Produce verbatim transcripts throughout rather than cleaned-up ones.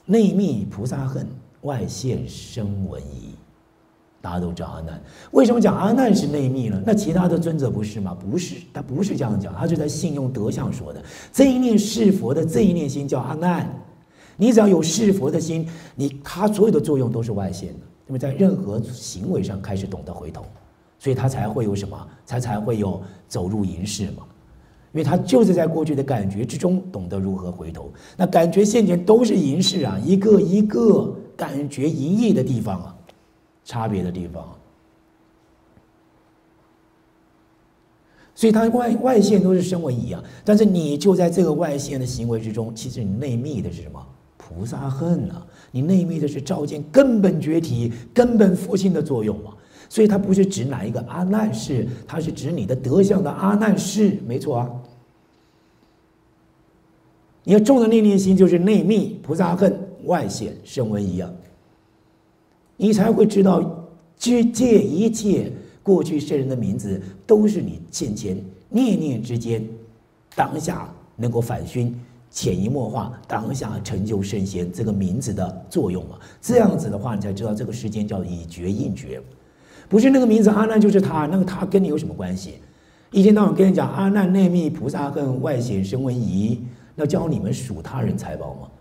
内密菩萨恨，外现声闻疑。大家都知道阿难，为什么讲阿难是内密呢？那其他的尊者不是吗？不是，他不是这样讲，他是在信用德相说的。这一念是佛的这一念心叫阿难，你只要有是佛的心，你他所有的作用都是外现的，因为在任何行为上开始懂得回头，所以他才会有什么？才才会有走入淫世嘛。因为他就是在过去的感觉之中懂得如何回头。那感觉现前都是淫世啊，一个一个感觉淫逸的地方啊。差别的地方，所以它外外现都是声闻疑啊，但是你就在这个外现的行为之中，其实你内密的是什么？菩萨恨啊！你内密的是照见根本觉体、根本佛性的作用嘛。所以它不是指哪一个阿难事，它是指你的德相的阿难事，没错啊。你要种的那念心就是内密菩萨恨，外现声闻疑啊。你才会知道，知界一切过去圣人的名字，都是你现前念念之间，当下能够反熏、潜移默化，当下成就圣贤这个名字的作用嘛。这样子的话，你才知道这个世间叫以觉应觉，不是那个名字阿难就是他，那个他跟你有什么关系？一天到晚跟你讲阿难内密菩萨恨，外显声闻疑，那教你们数他人财宝吗？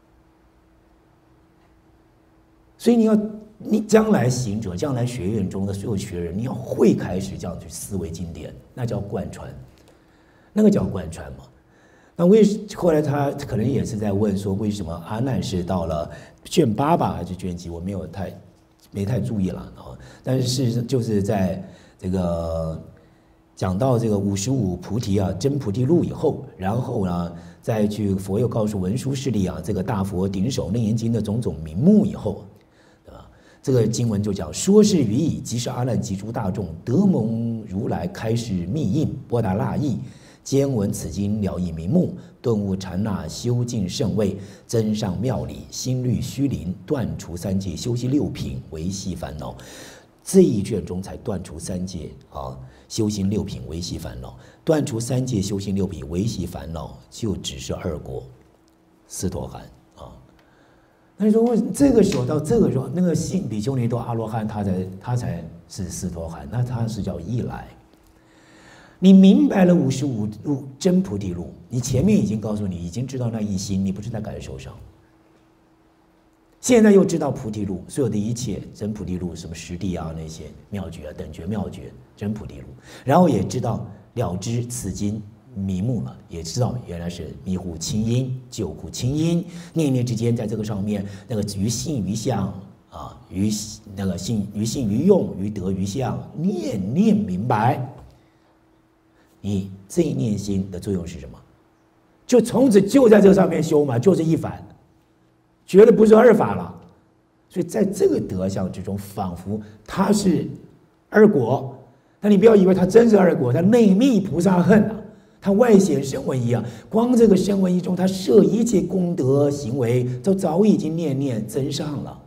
所以你要。你将来行者，将来学院中的所有学人，你要会开始这样去思维经典，那叫贯穿，那个叫贯穿嘛。那为后来他可能也是在问说，为什么阿难是到了卷八吧还是卷几？我没有太没太注意了啊。但是是就是在这个讲到这个五十五菩提啊真菩提路以后，然后呢再去佛又告诉文殊师利啊，这个大佛顶首楞严经的种种名目以后。这个经文就讲，说是于意，即是阿难及诸大众得蒙如来开示密印，波达那意，兼闻此经了义名目，顿悟禅那，修净圣位，增上妙理，心虑虚灵，断除三界，修习六品，维系烦恼。这一卷中才断除三界啊，修行六品，维系烦恼。断除三界，修行六品，维系烦恼，就只是二果，斯陀含。那你说为什么这个时候到这个时候，那个信比丘尼都阿罗汉，他才他才是斯陀含，那他是叫一来。你明白了五十五路真菩提路，你前面已经告诉你，已经知道那一心，你不是在感受上。现在又知道菩提路，所有的一切真菩提路，什么实地啊那些妙诀啊等觉妙诀真菩提路，然后也知道了知此经。迷目了，也知道原来是迷糊清音，救苦清音，念念之间，在这个上面，那个于性于相啊，于那个性于性于用，于德于相，念念明白。你这一念心的作用是什么？就从此就在这上面修嘛，就是一反，绝对不是二法了。所以在这个德相之中，仿佛它是二果，但你不要以为它真是二果，它内密菩萨恨啊。他外显声闻疑啊，光这个声闻疑中，他摄一切功德行为，都早已经念念增上了。